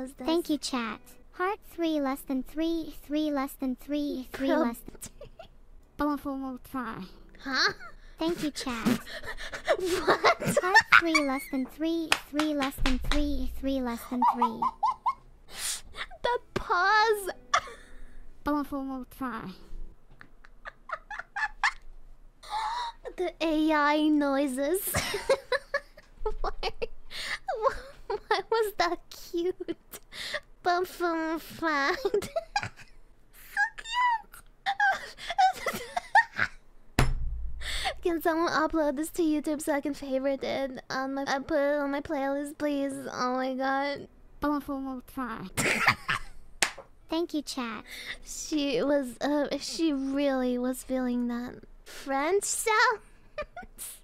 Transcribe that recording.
was this? Thank you, chat. Heart 3 less than 3, 3 less than 3, 3 less than... Huh? Thank you, chat. What? Heart 3 less than 3, 3 less than 3, 3 less than 3. The pause. The AI noises. Why was that cute? Bum fact. So cute. Can someone upload this to YouTube so I can favorite it on my? I put it on my playlist, please. Oh my god. Thank you, chat. She was. She really was feeling that French sound.